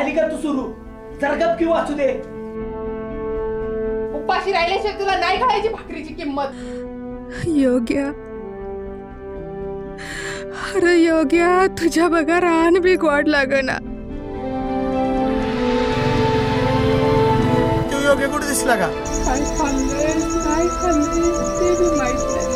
झाली का तू सुरू? जरा गप की वाचू दे. उपाशी राहिल्याशिवाय तुला नाही कळायची भाकरीची किंमत. योग्य, अरे योग्या, तुझ्या बघा रान बी गोड लागना. तू योग्य कुठे दिसला का? काय खाल्लंय ते बी माहित नाही.